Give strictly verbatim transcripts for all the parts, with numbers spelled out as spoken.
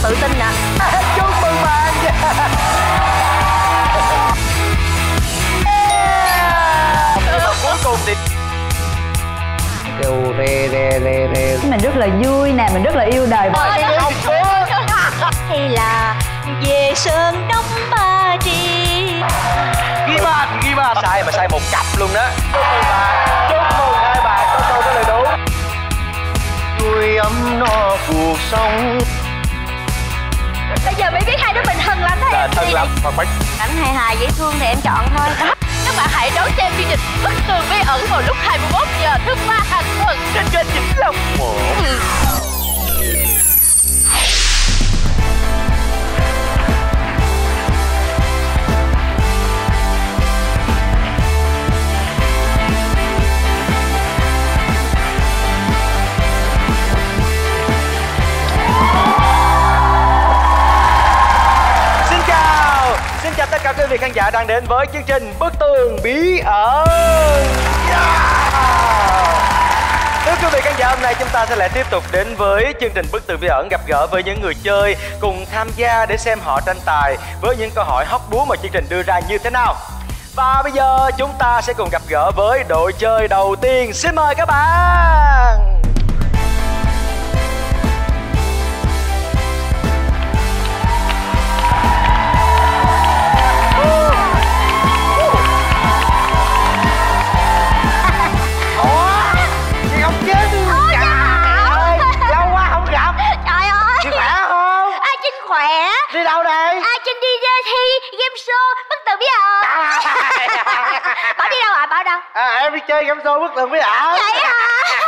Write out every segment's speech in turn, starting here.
tự tin nè. Chúc mừng bạn. Cuối cùng thì Kêu rê rê rê rê. Mình rất là vui nè, mình rất là yêu đời. Hay là về Sơn Đông Ba Tri. ghi ba ghi ba sai mà sai một cặp luôn đó. Chúc mừng bạn, chúc mừng hai bạn có câu trả lời đúng. Nuôi ấm no cuộc sống. Bây giờ mới biết hai đứa mình thân lắm thôi. Là thân lắm mà phải. Cảnh hài hài dễ thương thì em chọn thôi. Các bạn hãy đón xem chương trình Bức Tường Bí Ẩn vào lúc hai mươi mốt giờ thứ ba hàng tuần trên kênh Vĩnh Long một. Chào tất cả quý vị khán giả đang đến với chương trình Bức Tường Bí Ẩn. Yeah! Thưa quý vị khán giả, hôm nay chúng ta sẽ lại tiếp tục đến với chương trình Bức Tường Bí Ẩn, gặp gỡ với những người chơi cùng tham gia để xem họ tranh tài với những câu hỏi hóc búa mà chương trình đưa ra như thế nào. Và bây giờ chúng ta sẽ cùng gặp gỡ với đội chơi đầu tiên. Xin mời các bạn. Đi đâu đây? À, Trinh đi thi game show Bức Tường Bí Ẩn. Bảo đi đâu ạ? À? Bảo đâu? À, em đi chơi game show Bức Tường Bí Ẩn. Vậy hả?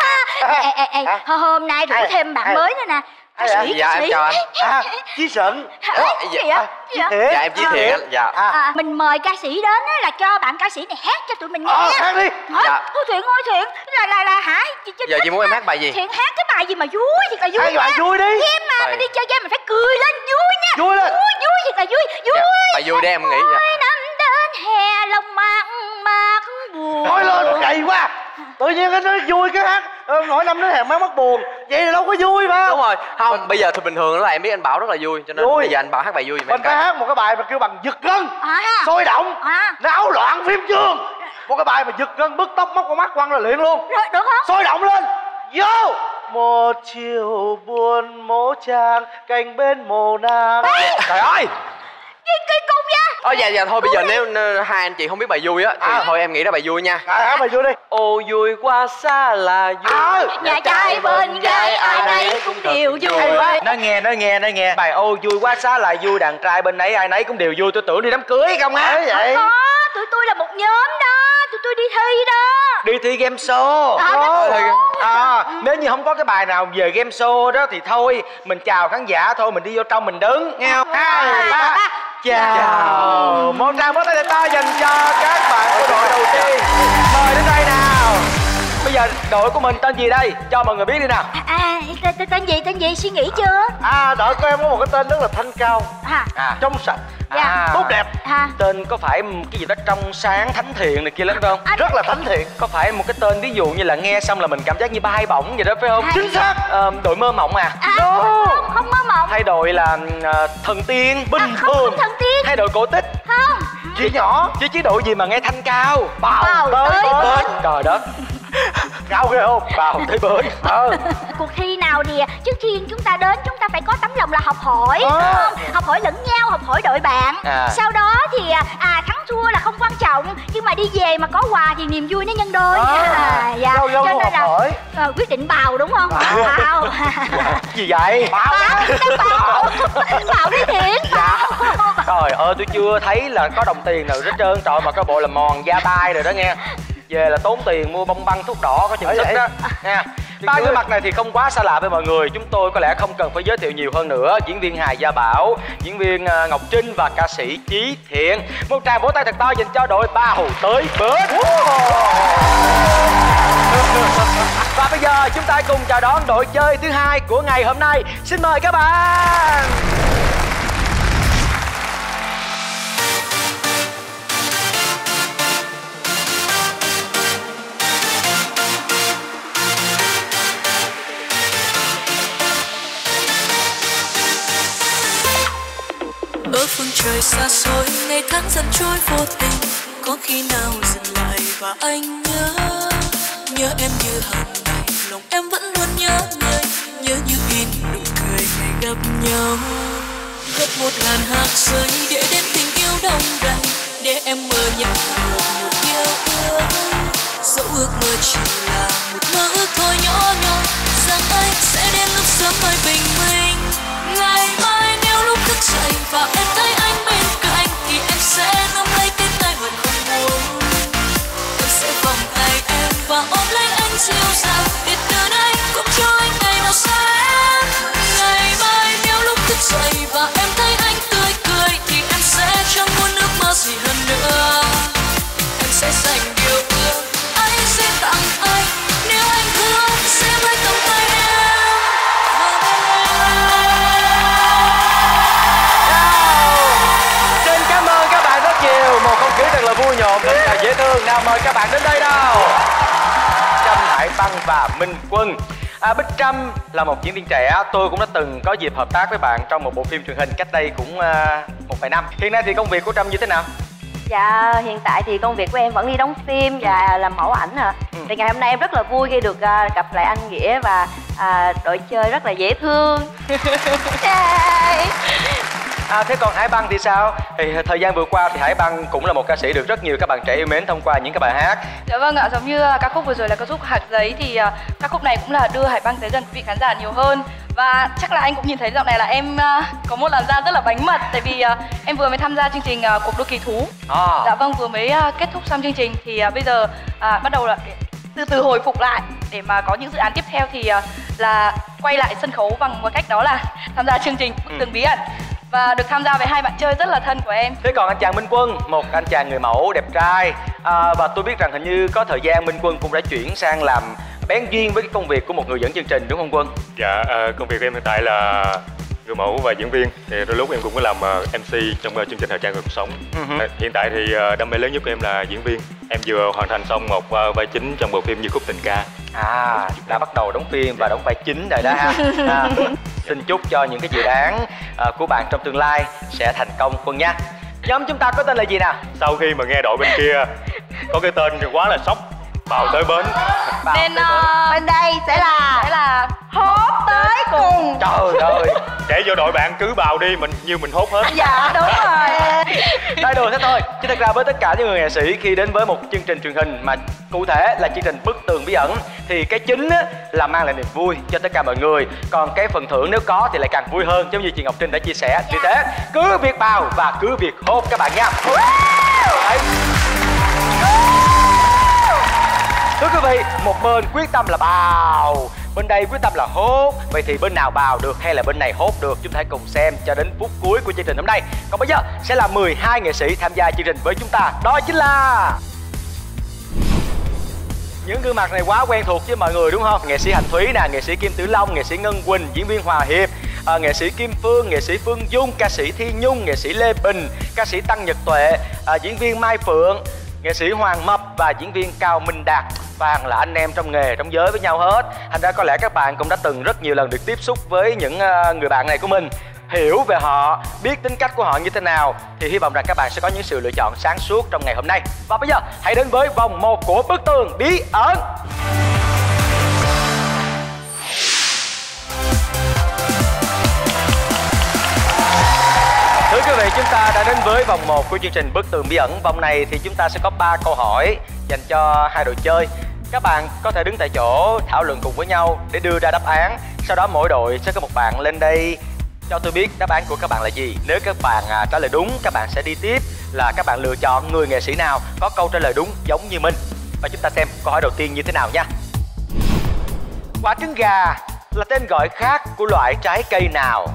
Ê, ê, ê, ê. Hôm nay rủ thêm bạn mới nữa nè. Ca sĩ, dạ em chào anh. À, Chí Sận. Gì vậy? Dạ em Chí Thiện. Dạ. À, mình mời ca sĩ đến là cho bạn ca sĩ này hát cho tụi mình nghe. Ờ, hát đi. Dạ. Ôi Thiện ơi Thiện, là là là hả? Giờ chị muốn em hát bài gì? Thiện hát cái bài gì mà vui thì là vui. Hát bài vui đi. Game mà, mình đi chơi game mình phải cười lên vui nha. Vui lên. Vui, vui thì là vui, vui. Bài vui để em nghĩ. Mỗi năm đến hè lòng mạc mạc buồn. Nói lên mà kỳ quá. Tự nhiên cái nói vui cái hát mỗi năm đến hè má mất buồn, vậy thì đâu có vui mà. Đúng rồi, không bây giờ thì bình thường là em biết anh Bảo rất là vui, cho nên vui. Bây giờ anh Bảo hát bài vui mình phải hát một cái bài mà kêu bằng giật gân, à, sôi động, à. náo loạn phim trường. Một cái bài mà giật gân, bứt tóc, móc con mắt quăng là liền luôn. Rồi, được không? Sôi động lên, vô. Một chiều buồn mố trang cạnh bên mồ nàng. Trời ơi, Cái cung nha. Ờ dạ dạ thôi bây giờ nếu, nếu hai anh chị không biết bài vui á thì à. thôi em nghĩ ra bài vui nha. À, hát bài vui đi. Ô vui qua xa là vui. À. Nhà trai bên gái ai nấy cũng đều vui. Nói nghe nói nghe nói nghe. Bài ô vui quá xa là vui, đàn trai bên ấy ai nấy cũng đều vui. Tôi tưởng đi đám cưới không á. Vậy. Không có, tụi tôi là một nhóm đó, tụi tôi đi thi đó. Đi thi game show. À, à, nếu như không có cái bài nào về game show đó thì thôi mình chào khán giả thôi, mình đi vô trong mình đứng nghe không? Hai ba chào, chào. Một tràng vỗ tay thật to dành cho các bạn của đội đầu tiên. Mời đến đây nào. Bây giờ đội của mình tên gì đây? Cho mọi người biết đi nào. À, tên, tên, tên gì, tên gì, suy nghĩ chưa? À, đội của em có một cái tên rất là thanh cao, à. À, trong sạch, dạ. à, tốt đẹp, à. Tên có phải cái gì đó trong sáng, thánh thiện này kia lắm phải không? À, rất là thánh thiện. Có phải một cái tên ví dụ như là nghe xong là mình cảm giác như bay bổng vậy đó phải không? À, chính xác. À, đội mơ mộng à? À, no. Không, không mơ mộng. Hay đội là uh, thần tiên, bình à, không, thường không thần tiên. Hay đội cổ tích? Không. Chị nhỏ. Chứ chứ đội gì mà nghe thanh cao? Bào, Bào tới, tới tới. Trời đất. Cao ghê không? Bào tới bới. Ờ. Cuộc thi nào thì trước khi chúng ta đến chúng ta phải có tấm lòng là học hỏi, à. Đúng không? Học hỏi lẫn nhau, học hỏi đội bạn. À. Sau đó thì à thắng thua là không quan trọng, nhưng mà đi về mà có quà thì niềm vui nó nhân đôi. À, à dạ. Lâu lâu cho nên là hỏi. À, quyết định bào đúng không? Bào. Bào. Gì vậy? Bào. Bào. Bào đi Thiện. Dạ. Trời ơi, tôi chưa thấy là có đồng tiền nào hết trơn. Trời mà coi bộ là mòn da tai rồi đó nghe. Về là tốn tiền mua bông băng thuốc đỏ có chừng sức đó nha. Ba cái mặt này thì không quá xa lạ với mọi người. Chúng tôi có lẽ không cần phải giới thiệu nhiều hơn nữa. Diễn viên Hà Gia Bảo, diễn viên Ngọc Trinh và ca sĩ Chí Thiện. Một tràng vỗ tay thật to dành cho đội Ba Hù tới bến. Và bây giờ chúng ta cùng chào đón đội chơi thứ hai của ngày hôm nay. Xin mời các bạn. trời xa xôi, ngày tháng dần trôi vô tình. Có khi nào dừng lại và anh nhớ, nhớ em như hàng ngày, lòng em vẫn luôn nhớ người, nhớ như in nụ cười ngày gặp nhau. Gấp một ngàn hạt rơi để đến tình yêu đông đầy, để em mơ nhận được một yêu ước. Dẫu ước mơ chỉ là một mơ ước thôi nhỏ nhoi, rằng anh sẽ đến lúc sớm mới bình minh. Ngày mai nếu lúc thức dậy và em thấy anh bên cạnh, thì em sẽ nắm lấy cái tay vẫn không buông. Tôi sẽ vòng tay em và ôm lấy anh dịu dàng, để từ đây cũng cho anh ngày nào sáng. Ngày mai nếu lúc thức dậy và em thấy anh tươi cười, thì em sẽ chẳng muốn ước mơ gì hơn nữa. Em sẽ dành điều ước anh sẽ tặng anh, nếu anh thương sẽ với tầm tay em. Xin cảm ơn các bạn rất nhiều. Một không khí thật là vui nhộn, rất là dễ thương. Nào mời các bạn đến đây nào. Trâm Hải Băng và Minh Quân. À, Bích Trâm là một diễn viên trẻ. Tôi cũng đã từng có dịp hợp tác với bạn trong một bộ phim truyền hình cách đây cũng uh, một vài năm. Hiện nay thì công việc của Trâm như thế nào? Dạ, hiện tại thì công việc của em vẫn đi đóng phim và làm mẫu ảnh ạ. Ừ. Thì ngày hôm nay em rất là vui khi được uh, gặp lại anh Nghĩa và uh, đội chơi rất là dễ thương. À, thế còn Hải Băng thì sao? Thì thời gian vừa qua thì Hải Băng cũng là một ca sĩ được rất nhiều các bạn trẻ yêu mến thông qua những cái bài hát. Dạ vâng ạ, giống như ca khúc vừa rồi là ca khúc Hạt Giấy thì uh, ca khúc này cũng là đưa Hải Băng tới gần quý vị khán giả nhiều hơn. Và chắc là anh cũng nhìn thấy dạo này là em uh, có một làn da rất là bánh mật, tại vì uh, em vừa mới tham gia chương trình uh, Cuộc đua kỳ thú. À. Dạ vâng, vừa mới uh, kết thúc xong chương trình thì uh, bây giờ uh, bắt đầu là từ từ hồi phục lại để mà có những dự án tiếp theo thì uh, là quay lại sân khấu bằng một cách đó là tham gia chương trình Bức Tường Bí Ẩn. Và được tham gia với hai bạn chơi rất là thân của em. Thế còn anh chàng Minh Quân, một anh chàng người mẫu đẹp trai à, và tôi biết rằng hình như có thời gian Minh Quân cũng đã chuyển sang làm bén duyên với cái công việc của một người dẫn chương trình, đúng không Quân? Dạ, à, công việc của em hiện tại là người mẫu và diễn viên. Thì đôi lúc em cũng có làm uh, em xê trong uh, chương trình Thời trang và cuộc sống. Uh-huh. à, Hiện tại thì uh, đam mê lớn nhất của em là diễn viên. Em vừa hoàn thành xong một uh, vai chính trong bộ phim Như Khúc Tình Ca. À, đã bắt đầu đóng phim và đóng vai chính rồi đó ha. À, xin chúc cho những cái dự án uh, của bạn trong tương lai sẽ thành công Quân nha. Nhóm chúng ta có tên là gì nào? Sau khi mà nghe đội bên kia có cái tên thì quá là sốc. Bào tới bến. Bào Nên tới uh, bến. Bên đây sẽ là sẽ là hốt tới cùng. Trời ơi, để cho đội bạn cứ bào đi, mình như mình hốt hết. Dạ đúng rồi. Nói đùa thế thôi, chứ thật ra với tất cả những người nghệ sĩ khi đến với một chương trình truyền hình mà cụ thể là chương trình Bức Tường Bí Ẩn thì cái chính á, là mang lại niềm vui cho tất cả mọi người. Còn cái phần thưởng nếu có thì lại càng vui hơn, giống như chị Ngọc Trinh đã chia sẻ. Vì thế cứ việc bào và cứ việc hốt các bạn nha. Đấy. Thưa quý vị, một bên quyết tâm là bào, bên đây quyết tâm là hốt. Vậy thì bên nào bào được hay là bên này hốt được, chúng ta hãy cùng xem cho đến phút cuối của chương trình hôm nay. Còn bây giờ sẽ là mười hai nghệ sĩ tham gia chương trình với chúng ta. Đó chính là những gương mặt này quá quen thuộc với mọi người đúng không? Nghệ sĩ Hạnh Thúy nè, nghệ sĩ Kim Tử Long, nghệ sĩ Ngân Quỳnh, diễn viên Hòa Hiệp, à, nghệ sĩ Kim Phương, nghệ sĩ Phương Dung, ca sĩ Thi Nhung, nghệ sĩ Lê Bình, ca sĩ Tăng Nhật Tuệ, à, diễn viên Mai Phượng, nghệ sĩ Hoàng Mập và diễn viên Cao Minh Đạt. Toàn là anh em trong nghề, trong giới với nhau hết. Thành ra có lẽ các bạn cũng đã từng rất nhiều lần được tiếp xúc với những uh, người bạn này của mình, hiểu về họ, biết tính cách của họ như thế nào. Thì hy vọng rằng các bạn sẽ có những sự lựa chọn sáng suốt trong ngày hôm nay. Và bây giờ hãy đến với vòng một của Bức Tường Bí Ẩn. Thưa quý vị, chúng ta đã đến với vòng một của chương trình Bức Tường Bí Ẩn. Vòng này thì chúng ta sẽ có ba câu hỏi dành cho hai đội chơi. Các bạn có thể đứng tại chỗ thảo luận cùng với nhau để đưa ra đáp án. Sau đó mỗi đội sẽ có một bạn lên đây cho tôi biết đáp án của các bạn là gì. Nếu các bạn à, trả lời đúng, các bạn sẽ đi tiếp là các bạn lựa chọn người nghệ sĩ nào có câu trả lời đúng giống như mình. Và chúng ta xem câu hỏi đầu tiên như thế nào nha. Quả trứng gà là tên gọi khác của loại trái cây nào?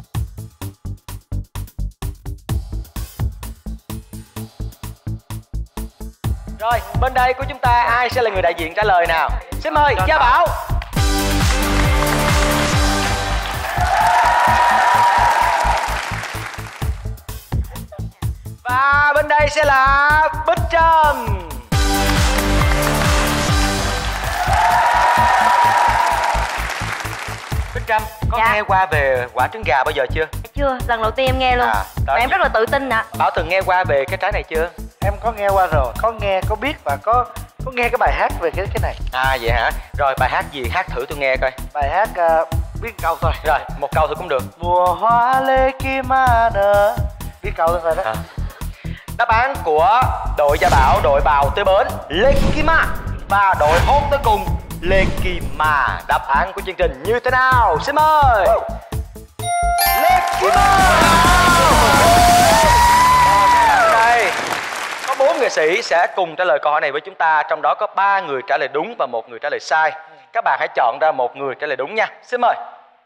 Rồi, bên đây của chúng ta ai sẽ là người đại diện trả lời nào? Xin mời Gia Bảo. Và bên đây sẽ là Bích Trâm. Bích Trâm, có dạ. nghe qua về quả trứng gà bao giờ chưa? chưa, lần đầu tiên em nghe luôn. À, Và em rất là tự tin ạ. Bảo từng nghe qua về cái trái này chưa? Em có nghe qua rồi, có nghe, có biết và có có nghe cái bài hát về cái cái này. À vậy hả? Rồi bài hát gì? Hát thử tôi nghe coi. Bài hát uh, biết câu thôi. Rồi, một câu thôi cũng được. Mùa hoa lê kim ma nở. Biết câu thôi rồi đó. À. Đáp án của đội Gia Bảo, đội Bào tới bến Lekima và đội Hốt tới cùng Lekima. Đáp án của chương trình như thế nào? Xin mời. Lekima. Đây có bốn nghệ sĩ sẽ cùng trả lời câu hỏi này với chúng ta, trong đó có ba người trả lời đúng và một người trả lời sai. Các bạn hãy chọn ra một người trả lời đúng nha. Xin mời.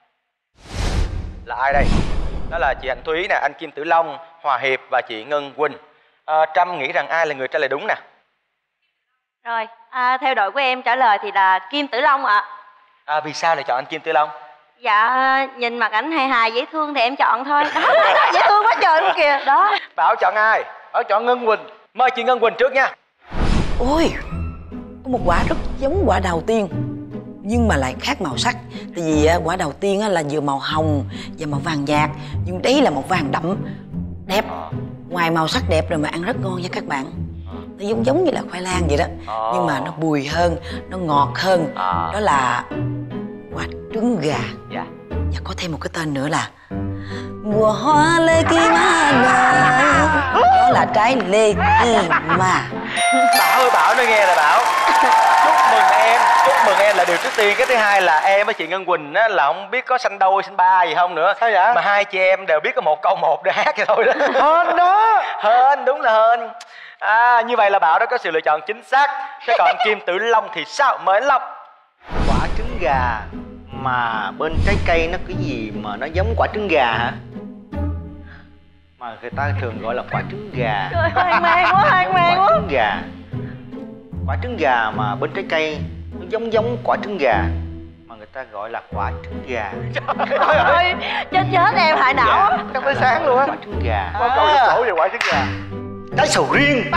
Là ai đây? Đó là chị Hạnh Thúy nè, anh Kim Tử Long, Hòa Hiệp và chị Ngân Quỳnh. À, Trâm nghĩ rằng ai là người trả lời đúng nè? Rồi, à, theo đội của em trả lời thì là Kim Tử Long ạ. À, vì sao lại chọn anh Kim Tử Long? Dạ, nhìn mặt ảnh hài hài dễ thương thì em chọn thôi. Đó, dễ thương quá trời luôn kìa. Đó. Bảo chọn ai? Bảo chọn Ngân Quỳnh. Mời chị Ngân Quỳnh trước nha. Ôi, có một quả rất giống quả đào tiên nhưng mà lại khác màu sắc. Tại vì quả đào tiên là vừa màu hồng và màu vàng nhạt, nhưng đấy là màu vàng đậm, đẹp. Ngoài màu sắc đẹp rồi mà ăn rất ngon nha các bạn. Nó giống giống như là khoai lang vậy đó, nhưng mà nó bùi hơn, nó ngọt hơn. Đó là quả trứng gà. Dạ. Và có thêm một cái tên nữa là mùa hoa lê kim ma nở. Đó là trái lê kim ma. Bảo ơi Bảo, nói nghe là Bảo. Chúc mừng em, chúc mừng em là điều trước tiên. Cái thứ hai là em với chị Ngân Quỳnh á là không biết có sanh đôi sanh ba gì không nữa. Sao vậy? Mà hai chị em đều biết có một câu một để hát vậy thôi đó. Hên đó. Hên, đúng là hên. À, như vậy là Bảo đã có sự lựa chọn chính xác. Thế còn Kim Tử Long thì sao? Mời anh Long. Quả trứng gà mà bên trái cây nó cái gì mà nó giống quả trứng gà hả? Mà người ta thường gọi là quả trứng gà. Trời, hoang mang quá, hoang mang Quả quá. trứng gà. Quả trứng gà mà bên trái cây nó giống giống quả trứng gà mà người ta gọi là quả trứng gà. Trời ơi, chết chết em hại não. Trong tới sáng luôn á. Quả trứng gà. Có câu được sổ về quả trứng gà. Trái sầu riêng.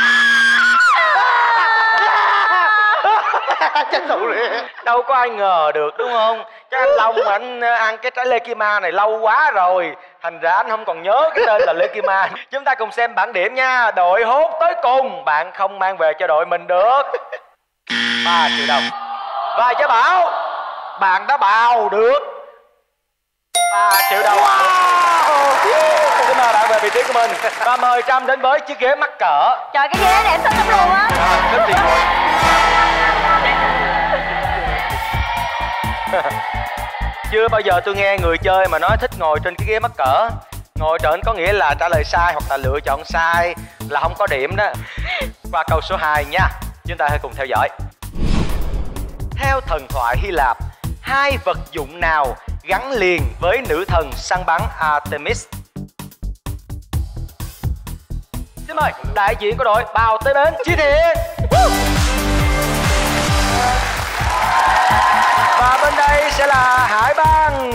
Trái sầu riêng. Đâu có ai ngờ được đúng không? Chắc anh Long anh ăn cái trái Lê Kim Ma này lâu quá rồi, thành ra anh không còn nhớ cái tên là Lê Kim Ma. Chúng ta cùng xem bảng điểm nha. Đội Hốt tới cùng, bạn không mang về cho đội mình được ba triệu đồng. Và Gia Bảo, bạn đã bào được ba triệu đồng. Wow. Xin mời bạn về vị trí của mình. Và mời Trâm đến với chiếc ghế mắc cỡ. Trời, cái ghế này em thích lắm luôn á. Rồi, thích thì ngồi. Chưa bao giờ tôi nghe người chơi mà nói thích ngồi trên cái ghế mắc cỡ. Ngồi trên có nghĩa là trả lời sai hoặc là lựa chọn sai, là không có điểm đó. Qua câu số hai nha. Chúng ta hãy cùng theo dõi. Theo thần thoại Hy Lạp, hai vật dụng nào gắn liền với nữ thần săn bắn Artemis? Xin mời đại diện của đội Bào tới bến Chi Thiện. Và bên đây sẽ là Hải Băng.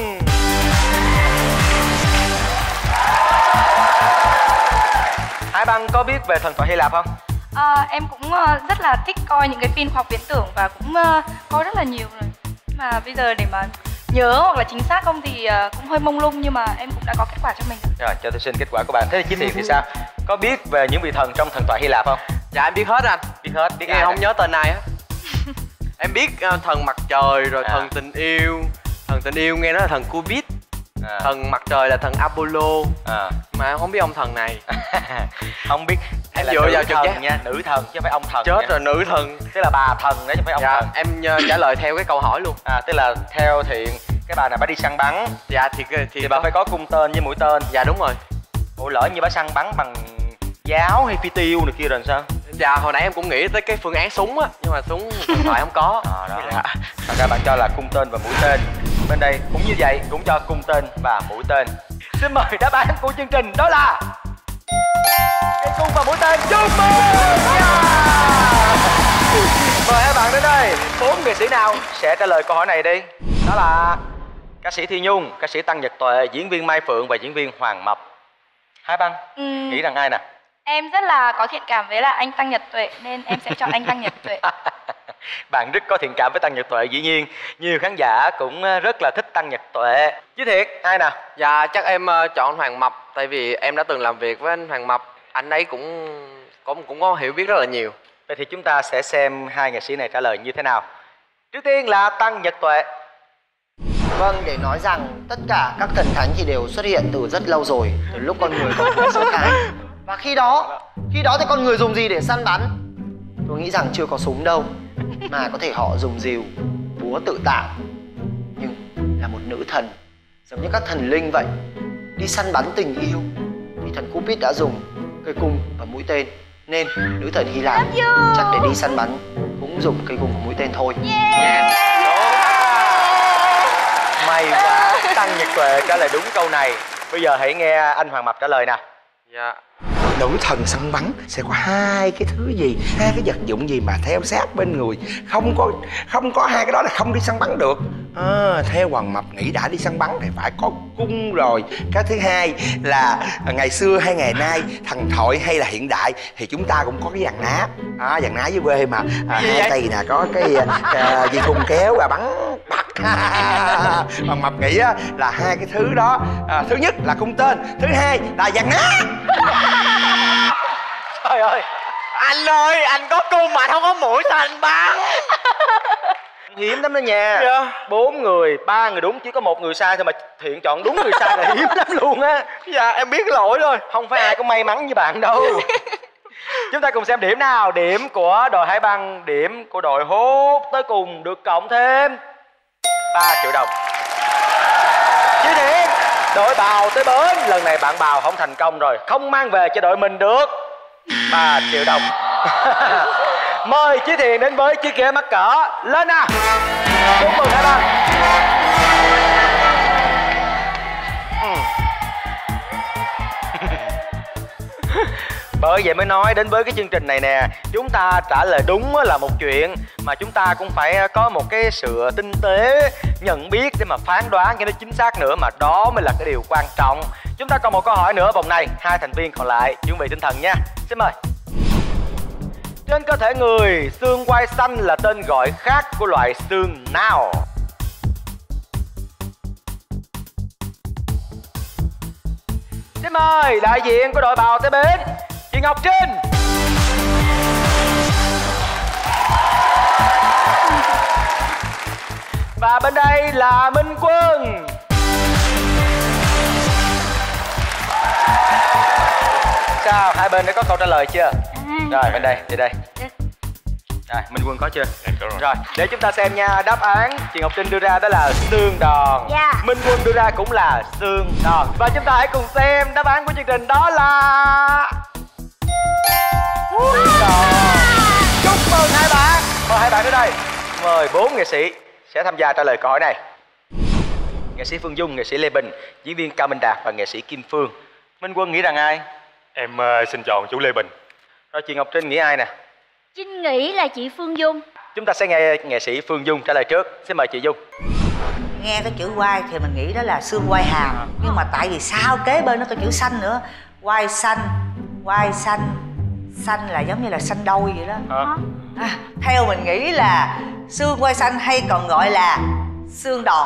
Hải Băng có biết về thần thoại Hy Lạp không? À, em cũng uh, rất là thích coi những cái phim khoa học viễn tưởng và cũng uh, coi rất là nhiều rồi. Mà bây giờ để mà nhớ hoặc là chính xác không thì uh, cũng hơi mông lung, nhưng mà em cũng đã có kết quả cho mình. Rồi, cho tôi xin kết quả của bạn. Thế thì Chí Thiện thì sao? Có biết về những vị thần trong thần thoại Hy Lạp không? Dạ em biết hết anh. Biết hết, biết em ai không nè? nhớ tên ai hết. Em biết uh, thần mặt trời rồi À. thần tình yêu. Thần tình yêu nghe nói là thần Cupid. À. Thần mặt trời là thần Apollo. À. Mà em không biết ông thần này. Không biết. Hay Em là dựa nữ vào trực thần giác. nha, nữ thần chứ không phải ông thần Chết nha. rồi, nữ thần. Tức là bà thần đấy chứ không phải ông Dạ thần. em uh, trả lời theo cái câu hỏi luôn. À, tức là theo Thiện, cái bà này bà đi săn bắn Dạ thì thì, thì bà phải có cung tên với mũi tên. Dạ đúng rồi. Ủa lỡ như bà săn bắn bằng giáo hay phi tiêu này kia rồi sao? Dạ hồi nãy em cũng nghĩ tới cái phương án súng á, nhưng mà súng điện thoại không có. À, đó. Thật ra bạn cho là cung tên và mũi tên. Bên đây cũng như vậy, cũng cho cung tên và mũi tên. Xin mời đáp án của chương trình đó là cây cung và mũi tên. Chúc mừng! Yeah! Mời hai bạn đến đây. Bốn nghệ sĩ nào sẽ trả lời câu hỏi này đi? Đó là ca sĩ Thi Nhung, ca sĩ Tăng Nhật Tuệ, diễn viên Mai Phượng và diễn viên Hoàng Mập. Hai Băng Ừ, nghĩ rằng ai nè? em rất là có thiện cảm với là anh Tăng Nhật Tuệ nên em sẽ chọn anh Tăng Nhật Tuệ. Bạn rất có thiện cảm với Tăng Nhật Tuệ, dĩ nhiên nhiều khán giả cũng rất là thích Tăng Nhật Tuệ. Chứ thiệt, ai nào? Dạ chắc em uh, chọn Hoàng Mập, tại vì em đã từng làm việc với anh Hoàng Mập. Anh ấy cũng cũng cũng có hiểu biết rất là nhiều. Vậy thì chúng ta sẽ xem hai nghệ sĩ này trả lời như thế nào. Trước tiên là Tăng Nhật Tuệ. Vâng, để nói rằng tất cả các thần thánh thì đều xuất hiện từ rất lâu rồi, từ lúc con người còn phải sơ khai. Và khi đó, khi đó thì con người dùng gì để săn bắn? Tôi nghĩ rằng chưa có súng đâu, mà có thể họ dùng rìu, búa tự tạo. Nhưng là một nữ thần, giống như các thần linh vậy, đi săn bắn tình yêu, thì thần Cupid đã dùng cây cung và mũi tên. Nên nữ thần Hy Lạp chắc để đi săn bắn cũng dùng cây cung và mũi tên thôi. Yeah. May quá, Tăng Nhật Tuệ trả lời đúng câu này. Bây giờ hãy nghe anh Hoàng Mập trả lời nè. Dạ. Nữ thần săn bắn sẽ có hai cái thứ gì, hai cái vật dụng gì mà theo sát bên người, không có không có hai cái đó là không đi săn bắn được. À, theo Hoàng Mập nghĩ đã đi săn bắn thì phải có cung rồi. Cái thứ hai là ngày xưa hay ngày nay, thần thoại hay là hiện đại thì chúng ta cũng có cái dàn ná. À, dàn ná dưới quê mà à, hai tay nè có cái à, dây thun kéo và bắn bật. Hoàng Mập nghĩ á, là hai cái thứ đó, à, thứ nhất là cung tên, thứ hai là dàn ná. Trời ơi, anh ơi, anh có cung mà không có mũi sao anh bắn? Hiếm lắm đó nha. Dạ. Bốn người, ba người đúng, chỉ có một người sai thôi mà Thiện chọn đúng người sai là hiếm lắm luôn á. Dạ em biết lỗi rồi. Không phải ai có may mắn như bạn đâu. Chúng ta cùng xem điểm nào. Điểm của đội Hải Băng, điểm của đội Hốt tới cùng được cộng thêm ba triệu đồng. Chứ Thiện, đội Bào tới bến, lần này bạn Bào không thành công rồi, không mang về cho đội mình được ba triệu đồng. Mời Chí Thiện đến với chiếc ghế mắc cỡ. Lên nào. Chúc mừng Hải Băng. Ừ. Bởi vậy mới nói đến với cái chương trình này nè, chúng ta trả lời đúng là một chuyện, mà chúng ta cũng phải có một cái sự tinh tế, nhận biết để mà phán đoán cho nó chính xác nữa, mà đó mới là cái điều quan trọng. Chúng ta còn một câu hỏi nữa vòng này, hai thành viên còn lại chuẩn bị tinh thần nha. Xin mời. Trên cơ thể người, xương quai xanh là tên gọi khác của loại xương nào? Xin mời đại diện của đội Bào tới bến, chị Ngọc Trinh. Và bên đây là Minh Quân. Sao, hai bên đã có câu trả lời chưa? Rồi, bên đây, đi đây. Rồi, Minh Quân có chưa? Rồi. Rồi, để chúng ta xem nha. Đáp án chị Ngọc Trinh đưa ra đó là xương đòn. Dạ. Minh Quân đưa ra cũng là xương đòn. Và chúng ta hãy cùng xem đáp án của chương trình đó là xương đòn. Chúc mừng hai bạn. Mời hai bạn đến đây. Mời bốn nghệ sĩ sẽ tham gia trả lời câu hỏi này. Nghệ sĩ Phương Dung, nghệ sĩ Lê Bình, diễn viên Cao Minh Đạt và nghệ sĩ Kim Phương. Minh Quân nghĩ rằng ai? Em uh, xin chọn chú Lê Bình. Rồi chị Ngọc Trinh nghĩ ai nè? Trinh nghĩ là chị Phương Dung. Chúng ta sẽ nghe nghệ sĩ Phương Dung trả lời trước. Xin mời chị Dung. Nghe cái chữ quai thì mình nghĩ đó là xương quai hàm, nhưng mà tại vì sao kế bên nó có chữ xanh nữa. Quai xanh, quai xanh, xanh là giống như là xanh đôi vậy đó. À. À, theo mình nghĩ là xương quai xanh hay còn gọi là xương đòn.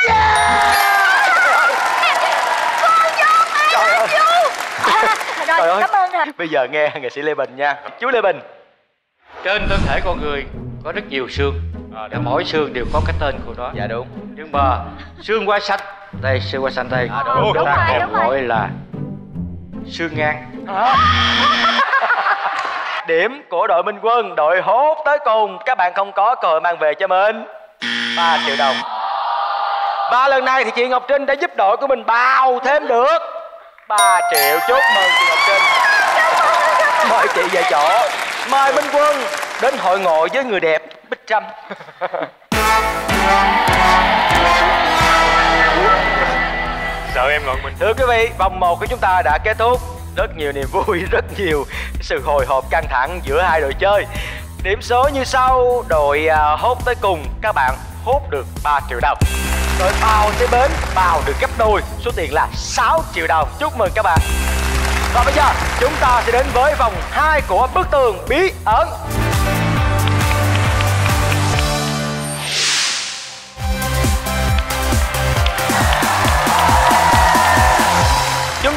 Trời ơi. Rồi, Trời ơi. cảm ơn rồi. Bây giờ nghe nghệ sĩ Lê Bình nha. Chú Lê Bình. Trên thân thể con người có rất nhiều xương, à, để mỗi xương đều có cái tên của nó. Dạ đúng. Nhưng mà xương quai xanh, đây xương quai xanh đây, à, đúng, đúng, đúng, ta đúng, còn đúng gọi là xương ngang. À. Điểm của đội Minh Quân, đội Hốt tới cùng. Các bạn không có cơ hội mang về cho mình ba triệu đồng. Và lần này thì chị Ngọc Trinh đã giúp đội của mình bào thêm được ba triệu. Chúc mừng chị Ngọc Trinh. Mời chị về chỗ. Mời Minh Quân đến hội ngộ với người đẹp Bích Trâm. Sợ em ngọn mình. Thưa quý vị, vòng một của chúng ta đã kết thúc. Rất nhiều niềm vui, rất nhiều sự hồi hộp căng thẳng giữa hai đội chơi. Điểm số như sau. Đội uh, Hốt tới cùng, các bạn hốt được ba triệu đồng. Đội Bào tới bến, Bào được gấp đôi, số tiền là sáu triệu đồng. Chúc mừng các bạn. Và bây giờ chúng ta sẽ đến với vòng hai của bức tường bí ẩn.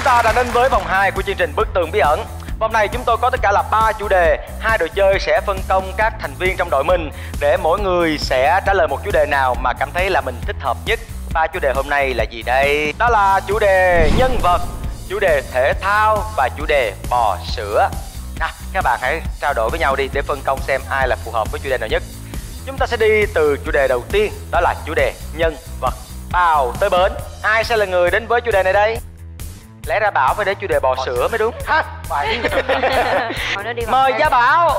ta đã đến với vòng hai của chương trình Bức Tường Bí Ẩn. Vòng này chúng tôi có tất cả là ba chủ đề. Hai đội chơi sẽ phân công các thành viên trong đội mình để mỗi người sẽ trả lời một chủ đề nào mà cảm thấy là mình thích hợp nhất. Ba chủ đề hôm nay là gì đây? Đó là chủ đề nhân vật, chủ đề thể thao và chủ đề bò sữa. Nào, các bạn hãy trao đổi với nhau đi để phân công xem ai là phù hợp với chủ đề nào nhất. Chúng ta sẽ đi từ chủ đề đầu tiên, đó là chủ đề nhân vật. Bào tới bến, ai sẽ là người đến với chủ đề này đây? Lẽ ra Bảo phải đến chủ đề bò sữa mới đúng. Ha, vậy. Mời Gia Bảo.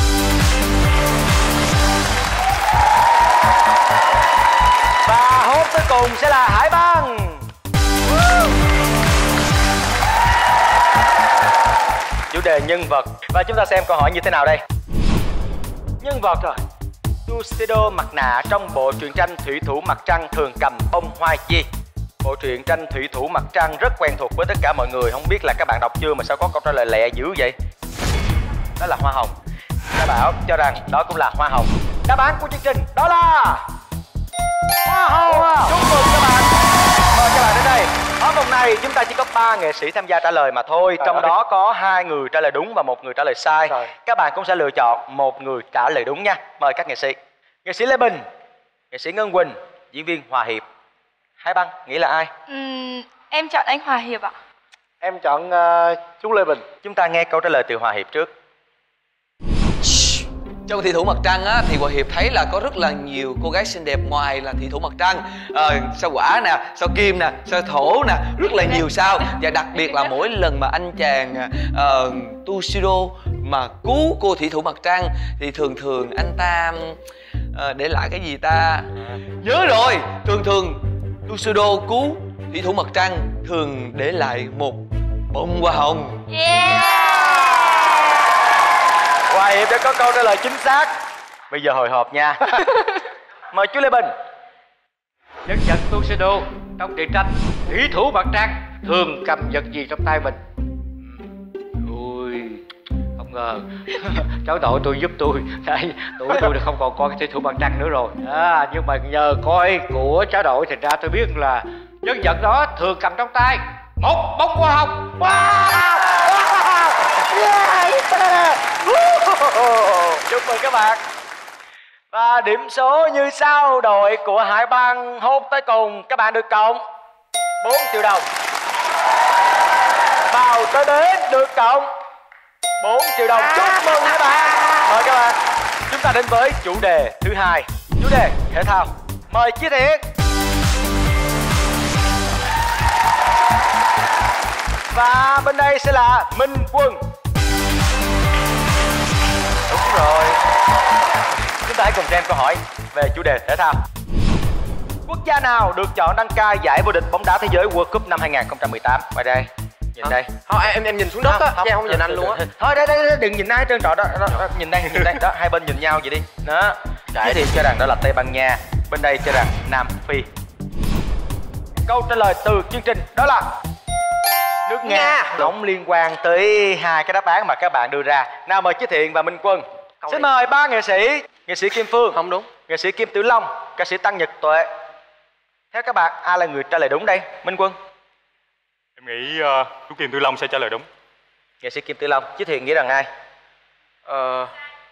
Và hốt tới cùng sẽ là Hải Băng. Chủ đề nhân vật. Và chúng ta xem câu hỏi như thế nào đây. Nhân vật rồi. Tuxedo mặt nạ trong bộ truyện tranh Thủy Thủ Mặt Trăng thường cầm bông hoa chi? Bộ truyện tranh Thủy Thủ Mặt Trăng rất quen thuộc với tất cả mọi người. Không biết là các bạn đọc chưa mà sao có câu trả lời lẹ dữ vậy? Đó là hoa hồng. Gia Bảo cho rằng đó cũng là hoa hồng. Đáp án của chương trình đó là hoa hồng. Chúc mừng các bạn. Mời các bạn đến đây. Ở vòng này chúng ta chỉ có ba nghệ sĩ tham gia trả lời mà thôi. Trong đó có hai người trả lời đúng và một người trả lời sai. Các bạn cũng sẽ lựa chọn một người trả lời đúng nha. Mời các nghệ sĩ. Nghệ sĩ Lê Bình, nghệ sĩ Ngân Quỳnh, diễn viên Hòa Hiệp. Hải Băng nghĩ là ai? Uhm, em chọn anh Hòa Hiệp ạ. Em chọn uh, chú Lê Bình. Chúng ta nghe câu trả lời từ Hòa Hiệp trước. Trong Thủy Thủ Mặt Trăng á, thì Hòa Hiệp thấy là có rất là nhiều cô gái xinh đẹp ngoài là Thủy Thủ Mặt Trăng. à, Sao Hỏa nè, sao Kim nè, sao Thổ nè, rất là nhiều sao. Và đặc biệt là mỗi lần mà anh chàng uh, Tuxedo mà cứu cô Thủy Thủ Mặt Trăng thì thường thường anh ta uh, để lại cái gì ta? Nhớ rồi, thường thường Tuxedo cứu Thủy Thủ Mặt Trăng thường để lại một bông hoa hồng. Yeah. Hòa Hiệp đã có câu trả lời chính xác. Bây giờ hồi hộp nha. Mời chú Lê Bình. Nhân vật Tuxedo trong truyện tranh Thủy Thủ Mặt Trăng thường cầm vật gì trong tay mình? Ui, không ngờ cháu nội tôi giúp tôi. Đây, tuổi tôi không còn coi Thủy Thủ Mặt Trăng nữa rồi. À, nhưng mà nhờ coi của cháu nội thì ra tôi biết là nhân vật đó thường cầm trong tay một bông hoa hồng. Wow! Yeah! Chúc mừng các bạn. Và điểm số như sau. Đội của Hải Băng hốt tới cùng, các bạn được cộng bốn triệu đồng. Vào tới bến được cộng bốn triệu đồng. Chúc mừng các bạn. Mời các bạn. Chúng ta đến với chủ đề thứ hai, chủ đề thể thao. Mời Chí Thiện. Và bên đây sẽ là Minh Quân. Đúng rồi. Chúng ta hãy cùng xem câu hỏi về chủ đề thể thao. Quốc gia nào được chọn đăng cai giải vô địch bóng đá thế giới World Cup năm hai không một tám? Ngoài đây, nhìn à? Đây. Thôi em em nhìn xuống đất á, chứ em không nhìn anh luôn á. Thôi đây đây đừng nhìn ai hết trơn trọi đó, đó, đó. Nhìn đây, nhìn đây. Đó, hai bên nhìn nhau vậy đi. Đó. Giải thì cho rằng đó là Tây Ban Nha, bên đây cho rằng Nam Phi. Câu trả lời từ chương trình đó là nước Nga. Nga. Không liên quan tới hai cái đáp án mà các bạn đưa ra. Nào mời Chí Thiện và Minh Quân. Câu Xin đi. Mời ba nghệ sĩ. Nghệ sĩ Kim Phương. Không đúng. Nghệ sĩ Kim Tử Long. Ca sĩ Tăng Nhật Tuệ. Theo các bạn ai là người trả lời đúng đây? Minh Quân. Em nghĩ uh, chú Kim Tử Long sẽ trả lời đúng. Nghệ sĩ Kim Tử Long. Chí Thiện nghĩ rằng ai? Ờ...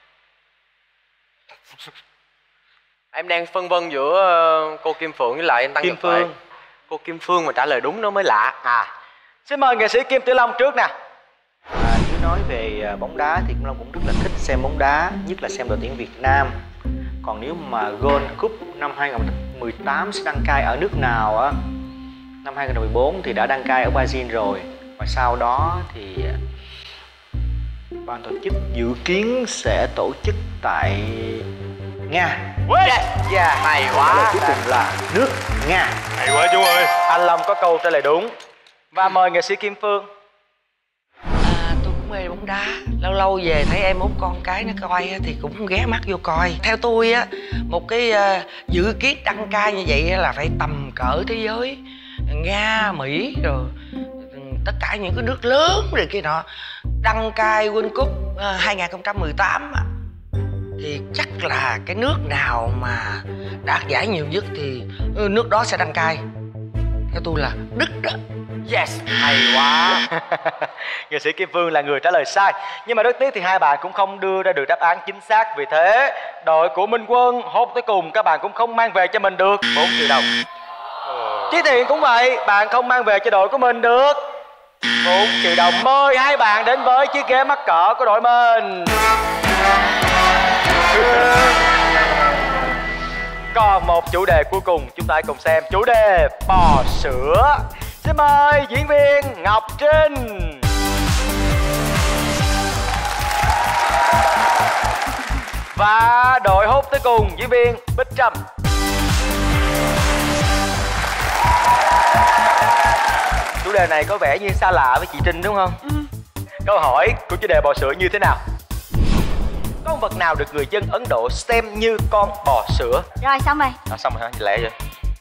Em đang phân vân giữa cô Kim Phượng với lại anh Tăng Kim Nhật Tuệ. Phương. Cô Kim Phương mà trả lời đúng nó mới lạ. À, xin mời nghệ sĩ Kim Tử Long trước nè. À, nếu nói về bóng đá thì Kim Long cũng rất là thích xem bóng đá, nhất là xem đội tuyển Việt Nam. Còn nếu mà Gold Cup năm hai không một tám sẽ đăng cai ở nước nào á? Năm hai không một bốn thì đã đăng cai ở Brazil rồi. Và sau đó thì ban tổ chức dự kiến sẽ tổ chức tại Nga. Yeah, yeah. Hay quá. Lời cuối cùng là nước Nga. Hay quá chú ơi. Anh Long có câu trả lời đúng. Và mời nghệ sĩ Kim Phương. À, tôi cũng mê bóng đá. Lâu lâu về thấy em út con cái nó coi thì cũng ghé mắt vô coi. Theo tôi á, một cái uh, dự kiến đăng cai như vậy là phải tầm cỡ thế giới, Nga, Mỹ rồi tất cả những cái nước lớn rồi kia nọ đăng cai World Cup uh, hai không một tám á. Thì chắc là cái nước nào mà đạt giải nhiều nhất thì nước đó sẽ đăng cai. Theo tôi là Đức đó. Yes, hay quá. Nghệ sĩ Kim Phương là người trả lời sai. Nhưng mà rất tiếc thì hai bạn cũng không đưa ra được đáp án chính xác. Vì thế đội của Minh Quân hốt tới cùng các bạn cũng không mang về cho mình được bốn triệu đồng. Chí Thiện cũng vậy, bạn không mang về cho đội của mình được bốn triệu đồng. Mời hai bạn đến với chiếc ghế mắc cỡ của đội mình. Còn một chủ đề cuối cùng, chúng ta hãy cùng xem chủ đề bò sữa. Xin mời diễn viên Ngọc Trinh. Và đội hút tới cùng diễn viên Bích Trâm. Chủ đề này có vẻ như xa lạ với chị Trinh đúng không? Ừ. Câu hỏi của chủ đề bò sữa như thế nào? Con vật nào được người dân Ấn Độ xem như con bò sữa? Rồi xong rồi. À, xong rồi hả? Lẹ vậy.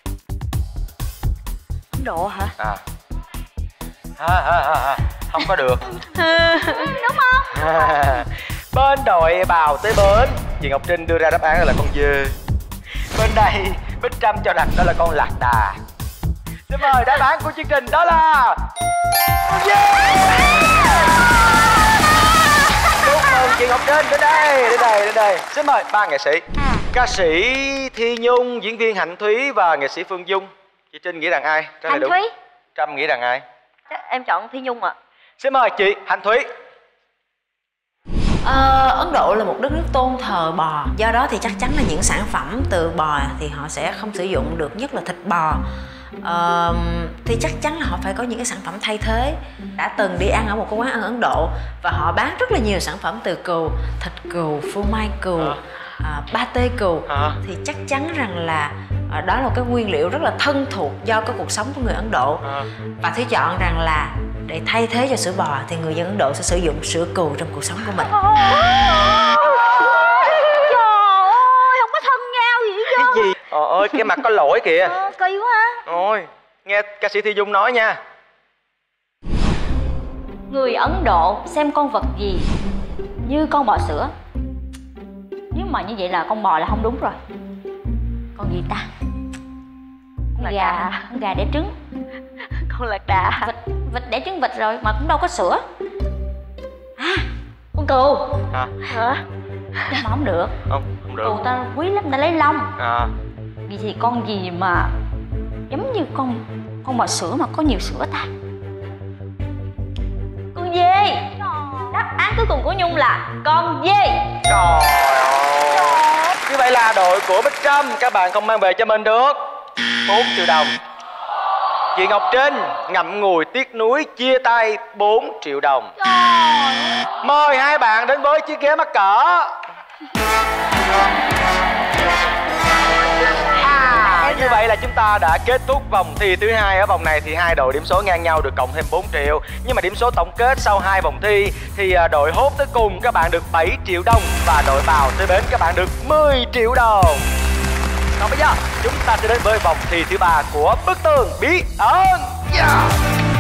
Ấn Độ hả? À. À, à, à, à. Không có được. Đúng không? À. Bên đội bào tới bến, chị Ngọc Trinh đưa ra đáp án là con dê. Bên đây Bích Trâm cho đặt đó là con lạc đà. Xin mời đáp án của chương trình đó là con dê. Chúc mừng chị Ngọc Trinh. Đến đây, đến đây, đến đây. Xin mời ba nghệ sĩ. À. Ca sĩ Thi Nhung, diễn viên Hạnh Thúy và nghệ sĩ Phương Dung. Chị Trinh nghĩ rằng ai? Hạnh Thúy. Trâm nghĩ rằng ai? Chắc em chọn Thi Nhung ạ. À. Xin mời chị Hạnh Thúy. Ờ, Ấn Độ là một đất nước tôn thờ bò, do đó thì chắc chắn là những sản phẩm từ bò thì họ sẽ không sử dụng được, nhất là thịt bò. Ờ, thì chắc chắn là họ phải có những cái sản phẩm thay thế. Đã từng đi ăn ở một cái quán ăn Ấn Độ và họ bán rất là nhiều sản phẩm từ cừu, thịt cừu, phô mai cừu, à. À, pate cừu, à. Thì chắc chắn rằng là à, đó là một cái nguyên liệu rất là thân thuộc do cái cuộc sống của người Ấn Độ. À. Và Thúy chọn rằng là để thay thế cho sữa bò thì người dân Ấn Độ sẽ sử dụng sữa cừu trong cuộc sống của mình. Trời ơi, không có thân nhau gì hết trơn. Cái gì? Trời ơi, cái mặt có lỗi kìa. Ờ, kỳ quá ha. Ôi, nghe ca sĩ Thi Dung nói nha. Người Ấn Độ xem con vật gì như con bò sữa? Nếu mà như vậy là con bò là không đúng rồi. Con gì ta? Con gà, con gà đẻ trứng. Con lạc đà. Vịt, vịt đẻ trứng vịt rồi mà cũng đâu có sữa. À, con cừu. Hả? Hả? Nhưng mà không được. Không, không được. Cừu ta quý lắm, ta lấy lông. À. Vậy thì con gì mà giống như con con bò sữa mà có nhiều sữa ta? Con dê. Đáp án cuối cùng của Nhung là con dê. Trời ơi. Như vậy là đội của Bích Trâm các bạn không mang về cho mình được bốn triệu đồng. Chị Ngọc Trinh ngậm ngùi tiếc nuối chia tay bốn triệu đồng. Trời. Mời hai bạn đến với chiếc ghế mắc cỡ. À, như vậy là chúng ta đã kết thúc vòng thi thứ hai. Ở vòng này thì hai đội điểm số ngang nhau được cộng thêm bốn triệu. Nhưng mà điểm số tổng kết sau hai vòng thi thì đội hốt tới cùng các bạn được bảy triệu đồng và đội bào tới bến các bạn được mười triệu đồng. Còn bây giờ chúng ta sẽ đến với vòng thi thứ ba của Bức Tường Bí Ẩn. Yeah.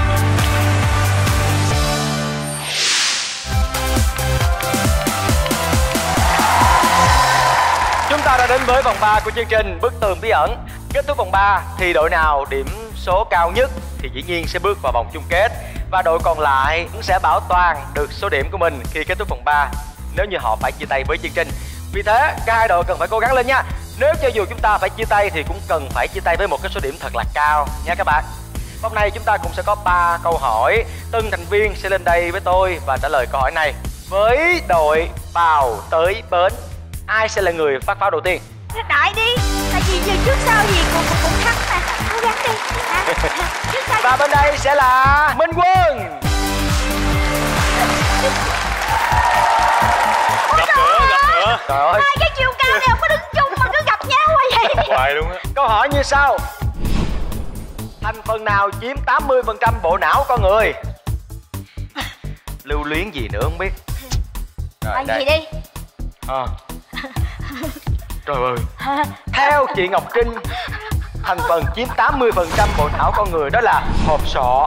Chúng ta đã đến với vòng ba của chương trình Bức Tường Bí Ẩn. Kết thúc vòng ba thì đội nào điểm số cao nhất thì dĩ nhiên sẽ bước vào vòng chung kết. Và đội còn lại cũng sẽ bảo toàn được số điểm của mình khi kết thúc vòng ba nếu như họ phải chia tay với chương trình. Vì thế cả hai đội cần phải cố gắng lên nha. Nếu cho dù chúng ta phải chia tay thì cũng cần phải chia tay với một cái số điểm thật là cao nha các bạn. Hôm nay chúng ta cũng sẽ có ba câu hỏi. Từng thành viên sẽ lên đây với tôi và trả lời câu hỏi này. Với đội bào tới bến, ai sẽ là người phát pháo đầu tiên? Đại đi, tại vì giờ trước sau gì cũng cũng thắng mà, cố gắng đi. À, và bên đây sẽ là Minh Quân. Gặp nữa, gặp nữa. Trời ơi, hai cái chiều cao này không có đứng chung mà cứ gặp nhau vậy. Hoài luôn á. Câu hỏi như sau: thành phần nào chiếm tám mươi phần trăm bộ não con người? Lưu luyến gì nữa không biết. Rồi, à, gì đi? À. Trời ơi. Theo chị Ngọc Trinh, thành phần chiếm tám mươi phần trăm bộ não con người đó là hộp sọ.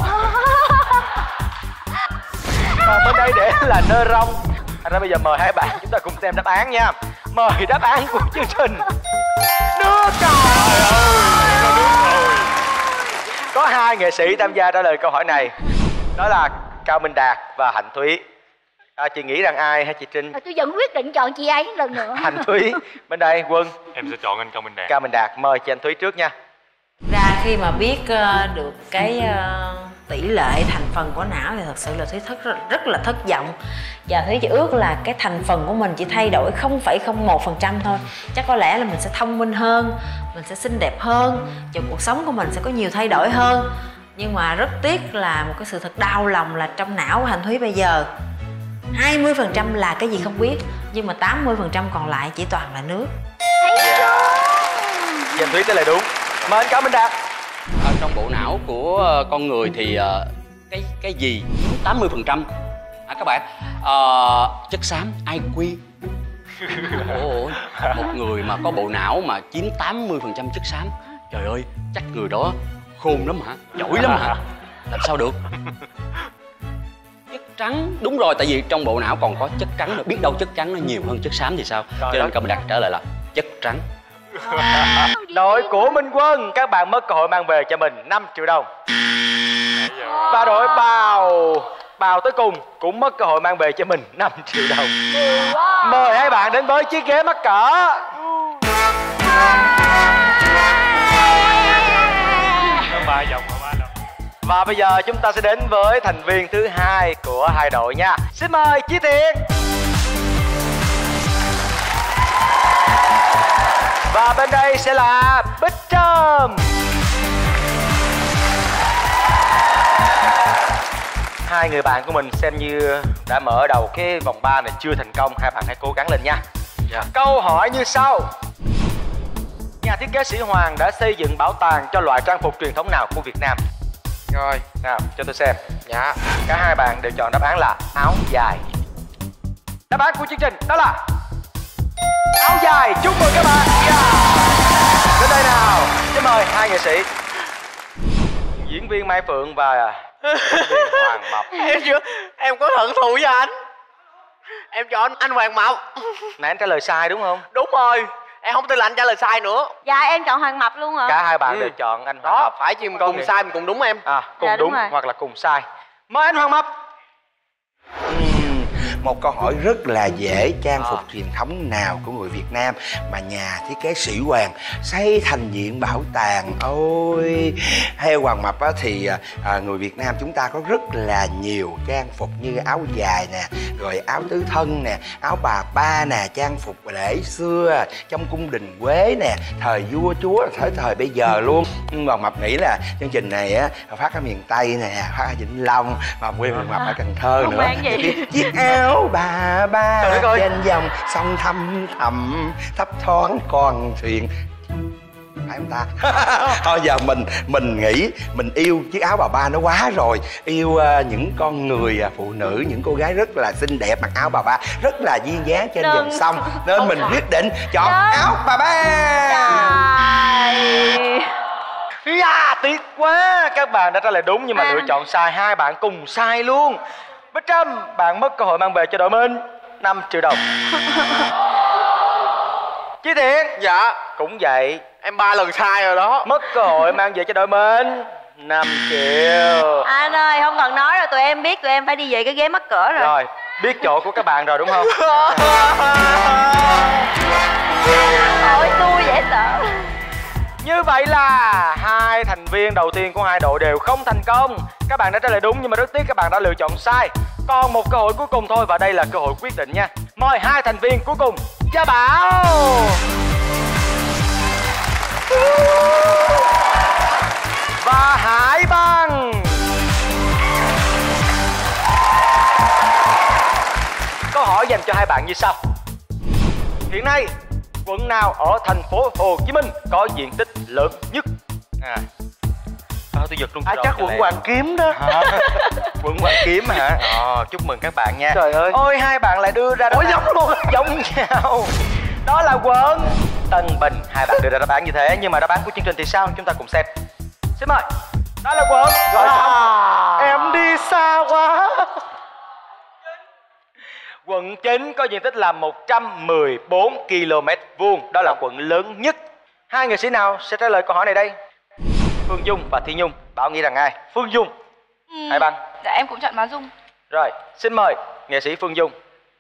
Và bên đây để là nơ rong. Thành ra bây giờ mời hai bạn chúng ta cùng xem đáp án nha. Mời đáp án của chương trình. Nước rồi. Có hai nghệ sĩ tham gia trả lời câu hỏi này. Đó là Cao Minh Đạt và Hạnh Thúy. À, chị nghĩ rằng ai hả chị Trinh? À, tôi vẫn quyết định chọn chị ấy lần nữa. Hạnh Thúy. Bên đây Quân. Em sẽ chọn anh Cao Minh Đạt. Cao Minh Đạt. Mời chị Hạnh Thúy trước nha. Ra khi mà biết uh, được cái uh, tỷ lệ thành phần của não thì thật sự là Thúy thất rất, rất là thất vọng. Và Thúy chỉ ước là cái thành phần của mình chỉ thay đổi không phẩy không một phần trăm thôi. Chắc có lẽ là mình sẽ thông minh hơn, mình sẽ xinh đẹp hơn, và cuộc sống của mình sẽ có nhiều thay đổi hơn. Nhưng mà rất tiếc là một cái sự thật đau lòng là trong não của Hạnh Thúy bây giờ hai mươi phần trăm là cái gì không biết, nhưng mà tám mươi phần trăm còn lại chỉ toàn là nước. Hạnh Thúy trả lời đúng. Mời anh Cao Minh Đạt. Ở trong bộ não của con người thì uh, cái cái gì tám mươi phần trăm à, các bạn uh, chất xám i kiu. Ôi, một người mà có bộ não mà chiếm tám mươi phần trăm chất xám, trời ơi, chắc người đó khôn lắm hả, giỏi lắm hả, làm sao được. Chất trắng, đúng rồi, tại vì trong bộ não còn có chất trắng nữa, biết đâu chất trắng nó nhiều hơn chất xám thì sao. Cho nên Cao Minh Đạt trả lời là chất trắng. Đội của Minh Quân, các bạn mất cơ hội mang về cho mình năm triệu đồng. Và đội Bào, Bào tới cùng cũng mất cơ hội mang về cho mình năm triệu đồng. Mời hai bạn đến với chiếc ghế mắc cỡ. ba vòng ba vòng. Và bây giờ chúng ta sẽ đến với thành viên thứ hai của hai đội nha. Xin mời Chí Thiện. Và bên đây sẽ là Bích Trâm. Hai người bạn của mình xem như đã mở đầu cái vòng ba này chưa thành công. Hai bạn hãy cố gắng lên nha. Yeah. Câu hỏi như sau. Nhà thiết kế Sĩ Hoàng đã xây dựng bảo tàng cho loại trang phục truyền thống nào của Việt Nam? Rồi, nào cho tôi xem. Dạ. Cả hai bạn đều chọn đáp án là áo dài. Đáp án của chương trình đó là áo dài. Chúc mừng các bạn. Yeah. Đến đây nào, xin mời hai nghệ sĩ. Diễn viên Mai Phượng và diễn viên Hoàng Mộc. Em chưa, em có hận thù với anh. Em chọn anh Hoàng Mộc. Nãy anh trả lời sai đúng không? Đúng rồi, em không tin là anh trả lời sai nữa. Dạ em chọn Hoàng Mập luôn hả? Cả hai bạn Ừ. đều chọn anh Hoàng Đó, Mộc. phải chi mình cùng sai mình cùng đúng em. À, cùng Dạ, đúng đúng rồi. hoặc là cùng sai. Mời anh Hoàng Mộc. Ừm, một câu hỏi rất là dễ. Trang phục À. truyền thống nào của người Việt Nam mà nhà thiết kế Sĩ Hoàng xây thành viện bảo tàng? Ôi, theo Hoàng Mập á, thì à, người Việt Nam chúng ta có rất là nhiều trang phục như áo dài nè, rồi áo tứ thân nè, áo bà ba nè, trang phục lễ xưa trong cung đình Quế nè, thời vua chúa thời thời bây giờ luôn. Nhưng Hoàng Mập nghĩ là chương trình này á phát ở miền Tây nè, phát ở Vĩnh Long, mà quê Hoàng Mập ở Cần Thơ Không nữa. mang gì. Thì chiếc áo bà ba Trời đất ơi. trên dòng sông thăm thẳm thấp thoáng con thuyền, phải không ta? Thôi giờ mình mình nghĩ mình yêu chiếc áo bà ba nó quá rồi. Yêu uh, những con người uh, phụ nữ, những cô gái rất là xinh đẹp mặc áo bà ba rất là duyên dáng trên Đừng. dòng sông, nên Không mình phải. quyết định chọn Đừng. áo bà ba. Trời. Yeah, tiếc quá. Các bạn đã trả lời đúng nhưng mà À. lựa chọn sai. Hai bạn cùng sai luôn. Bích Trâm, bạn mất cơ hội mang về cho đội mình năm triệu đồng. Chí Thiện. Dạ, Cũng vậy, em ba lần sai rồi đó. mất cơ hội mang về cho đội mình năm triệu. Anh ơi không cần nói rồi, tụi em biết tụi em phải đi về cái ghế mắc cỡ rồi. Rồi, biết chỗ của các bạn rồi đúng không? Ôi tôi dễ sợ. Như vậy là hai thành viên đầu tiên của hai đội đều không thành công. Các bạn đã trả lời đúng nhưng mà rất tiếc các bạn đã lựa chọn sai. Còn một cơ hội cuối cùng thôi và đây là cơ hội quyết định nha. Mời hai thành viên cuối cùng, Gia Bảo và Hải Băng. Câu hỏi dành cho hai bạn như sau. Hiện nay, quận nào ở thành phố Hồ Chí Minh có diện tích lớn nhất? À, à tôi giật luôn. À, chắc quận Hoàn Kiếm đó. Hả? Quận Hoàn Kiếm hả? Ờ, chúc mừng các bạn nha. Trời ơi. Ôi, hai bạn lại đưa ra đáp án giống luôn, giống nhau. Đó là quận Tân Bình. Hai bạn đưa ra đáp án như thế nhưng mà đáp án của chương trình thì sao? Chúng ta cùng xem. Xin mời. Đó là quận. Rồi xong. Em đi xa quá. Quận chín có diện tích là một trăm mười bốn ki lô mét vuông. Đó là quận lớn nhất. Hai nghệ sĩ nào sẽ trả lời câu hỏi này đây? Phương Dung và Thi Nhung. Bảo nghĩ rằng ai? Phương Dung ừ. hay Băng? Dạ em cũng chọn Má Dung. Rồi, xin mời nghệ sĩ Phương Dung.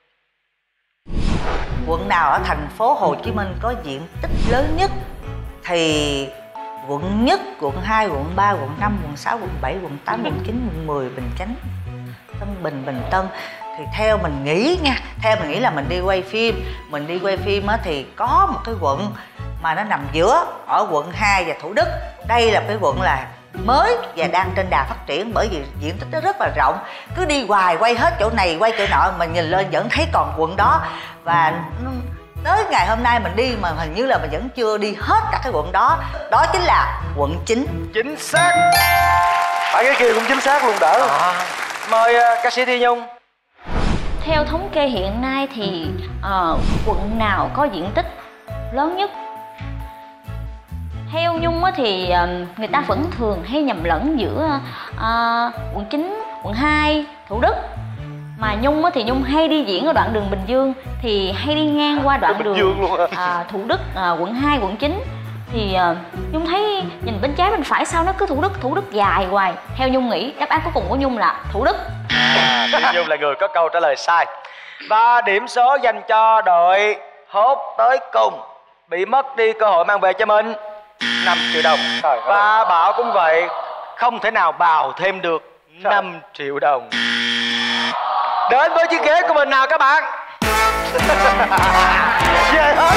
Quận nào ở thành phố Hồ Chí Minh có diện tích lớn nhất? Thì quận nhất, quận hai, quận ba, quận năm, quận sáu, quận bảy, quận tám, quận chín, quận mười, Bình Chánh, Tân Bình, Bình Tân. Thì theo mình nghĩ nha, theo mình nghĩ là mình đi quay phim, mình đi quay phim á thì có một cái quận mà nó nằm giữa, ở quận hai và Thủ Đức. Đây là cái quận là mới và đang trên đà phát triển, bởi vì diện tích nó rất là rộng, cứ đi hoài quay hết chỗ này quay chỗ nọ, mình nhìn lên vẫn thấy còn quận đó. Và tới ngày hôm nay mình đi mà hình như là mình vẫn chưa đi hết cả cái quận đó. Đó chính là quận chín. Chính xác. Phải cái kia cũng chính xác luôn đỡ. À. Mời uh, ca sĩ Thi Nhung. Theo thống kê hiện nay thì uh, quận nào có diện tích lớn nhất? Theo Nhung thì uh, người ta vẫn thường hay nhầm lẫn giữa uh, quận chín, quận hai, Thủ Đức. Mà Nhung thì Nhung hay đi diễn ở đoạn đường Bình Dương, thì hay đi ngang qua đoạn đường uh, Thủ Đức, uh, quận hai, quận chín. Thì uh, Nhung thấy nhìn bên trái bên phải sao nó cứ Thủ Đức, Thủ Đức dài hoài. Theo Nhung nghĩ đáp án cuối cùng của Nhung là Thủ Đức. À, Thi Nhung là người có câu trả lời sai. Và điểm số dành cho đội hốt tới cùng, bị mất đi cơ hội mang về cho mình năm triệu đồng. Và Bảo cũng vậy, không thể nào bào thêm được năm triệu đồng. Đến với chiếc ghế của mình nào các bạn. Về hết.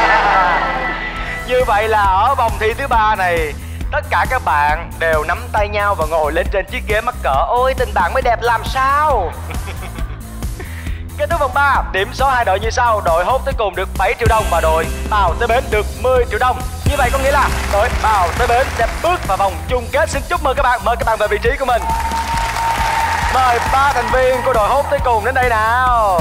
Như vậy là ở vòng thi thứ ba này, tất cả các bạn đều nắm tay nhau và ngồi lên trên chiếc ghế mắc cỡ. Ôi tình bạn mới đẹp làm sao. Kết thúc vòng ba, điểm số hai đội như sau. Đội hốt tới cùng được bảy triệu đồng và đội bào tới bến được mười triệu đồng. Như vậy có nghĩa là đội bào tới bến sẽ bước vào vòng chung kết. Xin chúc mừng các bạn. Mời các bạn về vị trí của mình. Mời ba thành viên của đội hốt tới cùng đến đây nào.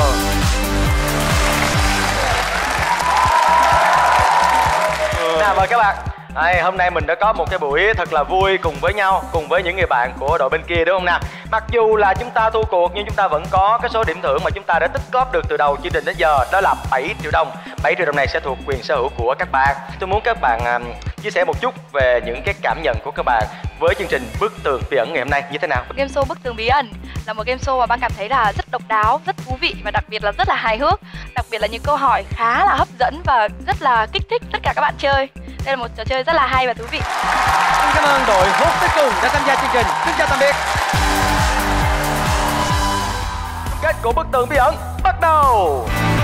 Nào mời các bạn. À, hôm nay mình đã có một cái buổi thật là vui cùng với nhau, cùng với những người bạn của đội bên kia đúng không nào? Mặc dù là chúng ta thua cuộc nhưng chúng ta vẫn có cái số điểm thưởng mà chúng ta đã tích góp được từ đầu chương trình đến giờ, đó là bảy triệu đồng. bảy triệu đồng này sẽ thuộc quyền sở hữu của các bạn. Tôi muốn các bạn uh, chia sẻ một chút về những cái cảm nhận của các bạn với chương trình Bức Tường Bí Ẩn ngày hôm nay như thế nào? Game show Bức Tường Bí Ẩn là một game show mà Ban cảm thấy là rất độc đáo, rất thú vị và đặc biệt là rất là hài hước. Đặc biệt là những câu hỏi khá là hấp dẫn và rất là kích thích tất cả các bạn chơi. Đây là một trò chơi rất là hay và thú vị. Xin cảm ơn đội hốt tới cùng đã tham gia chương trình. Xin chào tạm biệt. Kết của Bức Tường Bí Ẩn bắt đầu.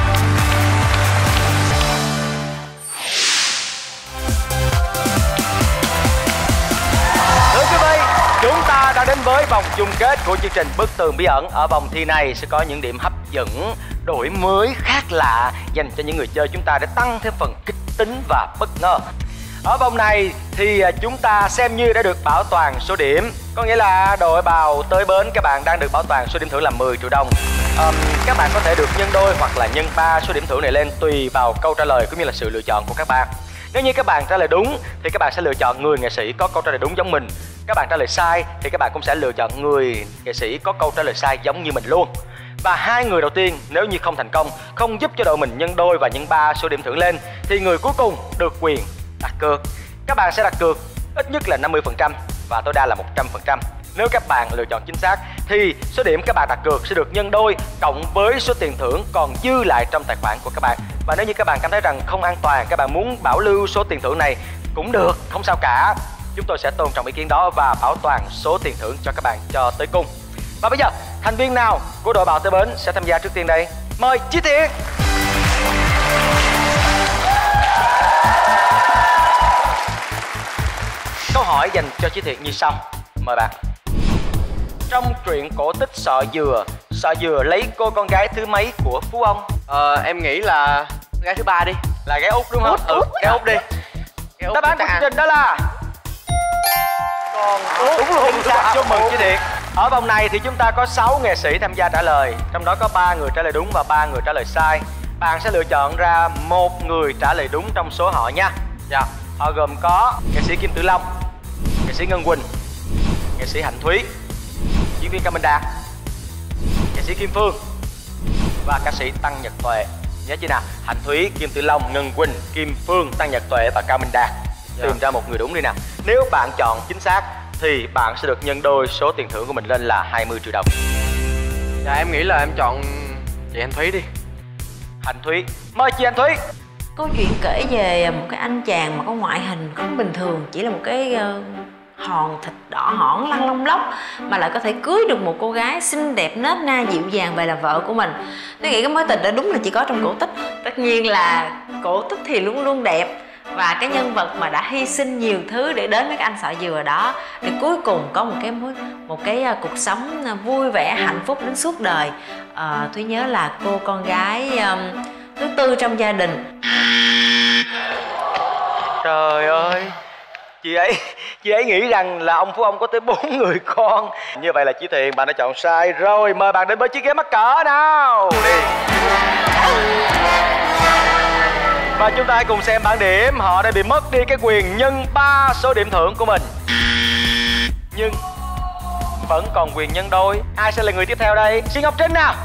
Thưa quý vị, chúng ta đã đến với vòng chung kết của chương trình Bức Tường Bí Ẩn. Ở vòng thi này sẽ có những điểm hấp dẫn, đổi mới, khác lạ dành cho những người chơi chúng ta để tăng thêm phần kịch tính và bất ngờ. Ở vòng này thì chúng ta xem như đã được bảo toàn số điểm, có nghĩa là đội bào tới bến các bạn đang được bảo toàn số điểm thưởng là mười triệu đồng. um, Các bạn có thể được nhân đôi hoặc là nhân ba số điểm thưởng này lên tùy vào câu trả lời cũng như là sự lựa chọn của các bạn. Nếu như các bạn trả lời đúng thì các bạn sẽ lựa chọn người nghệ sĩ có câu trả lời đúng giống mình. Các bạn trả lời sai thì các bạn cũng sẽ lựa chọn người nghệ sĩ có câu trả lời sai giống như mình luôn. Và hai người đầu tiên nếu như không thành công, không giúp cho đội mình nhân đôi và nhân ba số điểm thưởng lên, thì người cuối cùng được quyền đặt cược. Các bạn sẽ đặt cược ít nhất là năm mươi phần trăm và tối đa là một trăm phần trăm. Nếu các bạn lựa chọn chính xác thì số điểm các bạn đặt cược sẽ được nhân đôi cộng với số tiền thưởng còn dư lại trong tài khoản của các bạn. Và nếu như các bạn cảm thấy rằng không an toàn, các bạn muốn bảo lưu số tiền thưởng này cũng được, không sao cả. Chúng tôi sẽ tôn trọng ý kiến đó và bảo toàn số tiền thưởng cho các bạn cho tới cùng. Và bây giờ, thành viên nào của đội bào tới bến sẽ tham gia trước tiên đây? Mời Chi Thiện. Câu hỏi dành cho Chi Thiện như sau. Mời bạn. Trong truyện cổ tích Sọ Dừa, Sọ Dừa lấy cô con gái thứ mấy của Phú Ông? Ờ, em nghĩ là gái thứ ba đi. Là gái út đúng không? Út, ừ, út. Gái út đi. Đáp án của chương trình đó là con út. Đúng luôn. Chúc mừng Chi Thiện. Ở vòng này thì chúng ta có sáu nghệ sĩ tham gia trả lời, trong đó có ba người trả lời đúng và ba người trả lời sai. Bạn sẽ lựa chọn ra một người trả lời đúng trong số họ nha. Dạ. Họ gồm có nghệ sĩ Kim Tử Long, nghệ sĩ Ngân Quỳnh, nghệ sĩ Hạnh Thúy, diễn viên Cao Minh Đạt, nghệ sĩ Kim Phương và ca sĩ Tăng Nhật Tuệ. Nhớ chưa nào? Hạnh Thúy, Kim Tử Long, Ngân Quỳnh, Kim Phương, Tăng Nhật Tuệ và Cao Minh Đạt. Dạ. Tìm ra một người đúng đi nào. Nếu bạn chọn chính xác thì bạn sẽ được nhân đôi số tiền thưởng của mình lên là hai mươi triệu đồng. Dạ em nghĩ là em chọn chị Anh Thúy đi. Anh Thúy, mời chị Anh Thúy. Câu chuyện kể về một cái anh chàng mà có ngoại hình không bình thường, chỉ là một cái uh, hòn thịt đỏ hỏn lăn lông lốc mà lại có thể cưới được một cô gái xinh đẹp nết na dịu dàng về làm vợ của mình. Tôi nghĩ cái mối tình đó đúng là chỉ có trong cổ tích. Tất nhiên là cổ tích thì luôn luôn đẹp, và cái nhân vật mà đã hy sinh nhiều thứ để đến với cái anh sọ dừa đó, để cuối cùng có một cái mối một cái uh, cuộc sống uh, vui vẻ hạnh phúc đến suốt đời. uh, Thúy nhớ là cô con gái um, thứ tư trong gia đình. Trời ơi, chị ấy chị ấy nghĩ rằng là ông Phú Ông có tới bốn người con. Như vậy là chị Thiện, bạn đã chọn sai rồi. Mời bạn đến với chiếc ghế mắc cỡ nào. Đi. Và chúng ta hãy cùng xem bảng điểm. Họ đã bị mất đi cái quyền nhân ba số điểm thưởng của mình, nhưng vẫn còn quyền nhân đôi. Ai sẽ là người tiếp theo đây? Chị Ngọc Trinh nào.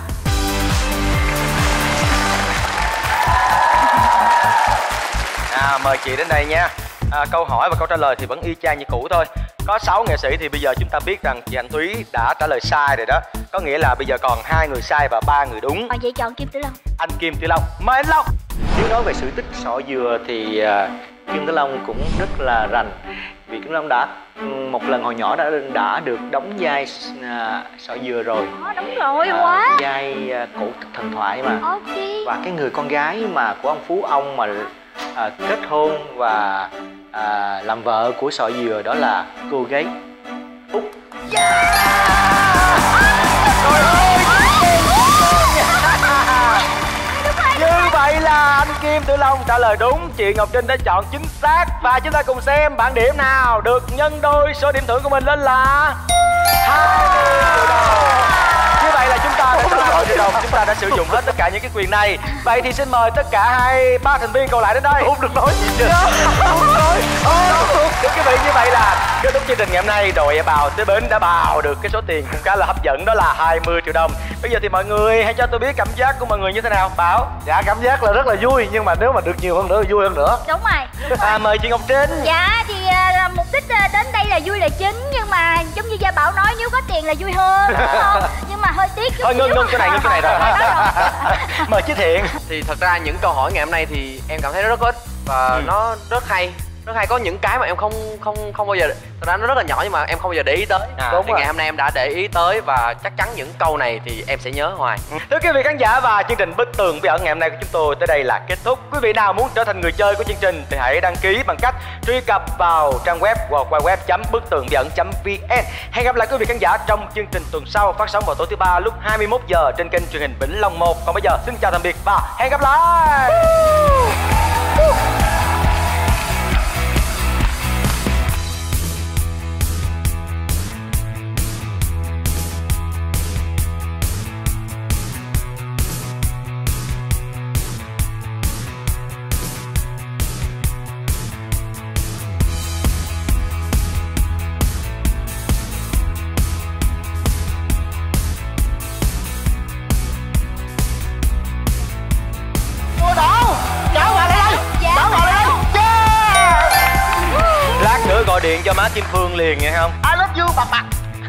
À, mời chị đến đây nha. À, câu hỏi và câu trả lời thì vẫn y chang như cũ thôi. Có sáu nghệ sĩ thì bây giờ chúng ta biết rằng chị Anh Thúy đã trả lời sai rồi đó. Có nghĩa là bây giờ còn hai người sai và ba người đúng. Còn vậy chọn Kim Tử Long. Anh Kim Tử Long, mời anh Long. Nếu nói về sự tích sọ dừa thì uh, Kim Tử Long cũng rất là rành. Vì Kim Tử Long đã một lần hồi nhỏ đã đã được đóng vai uh, sọ dừa rồi. Đó, đúng rồi, uh, quá. Vai uh, cổ tích thần thoại mà. Ok. Và cái người con gái mà của ông Phú Ông mà À, kết hôn và à, làm vợ của sọ dừa đó là cô gái Úc. Yeah! Trời ơi! Như vậy là anh Kim Tử Long trả lời đúng, chị Ngọc Trinh đã chọn chính xác. Và chúng ta cùng xem bảng điểm nào. Được nhân đôi số điểm thưởng của mình lên là hai mươi triệu đồng. Như vậy là chúng ta đã có hai mươi triệu đồng. Chúng ta đã sử dụng hết tất cả những cái quyền này. Vậy thì xin mời tất cả hai ba thành viên còn lại đến đây. Không được nói gì chứ. Không nói. Thưa quý vị, như vậy là kết thúc chương trình ngày hôm nay, đội bào tới bến đã bào được cái số tiền cũng khá là hấp dẫn, đó là hai mươi triệu đồng. Bây giờ thì mọi người hãy cho tôi biết cảm giác của mọi người như thế nào. Bảo. Dạ cảm giác là rất là vui, nhưng mà nếu mà được nhiều hơn nữa thì vui hơn nữa. Đúng rồi, đúng rồi. À, mời chị Ngọc Trinh. Dạ thì uh, mục đích uh, đến đây là vui là chính, nhưng mà giống như Gia Bảo nói, nếu có tiền là vui hơn, đúng không? Nhưng mà hơi tiếc chút. Thôi ngưng ngưng cái này, ngưng cái này rồi. Mời chị Thiện. Thì thật ra những câu hỏi ngày hôm nay thì em cảm thấy nó rất có ích và ừ. nó rất hay. Rất hay, có những cái mà em không không không bao giờ, thật ra nó rất là nhỏ nhưng mà em không bao giờ để ý tới. À, đúng thì rồi. Ngày hôm nay em đã để ý tới và chắc chắn những câu này thì em sẽ nhớ hoài. Ừ. Thưa quý vị khán giả, và chương trình Bức Tường Bí Ẩn ngày hôm nay của chúng tôi tới đây là kết thúc. Quý vị nào muốn trở thành người chơi của chương trình thì hãy đăng ký bằng cách truy cập vào trang web w w w chấm bức tường bí ẩn chấm v n. Hẹn gặp lại quý vị khán giả trong chương trình tuần sau, phát sóng vào tối thứ ba lúc hai mươi mốt giờ trên kênh truyền hình Vĩnh Long một. Còn bây giờ xin chào tạm biệt và hẹn gặp lại. Gọi điện cho má Kim Phương liền nghe không? I love you Bạc Bạc.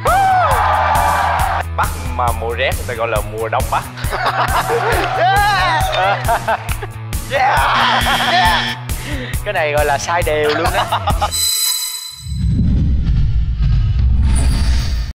Bắc mà mùa rét người ta gọi là mùa đông Bắc. Yeah. Yeah. Yeah. Cái này gọi là sai đều luôn đó.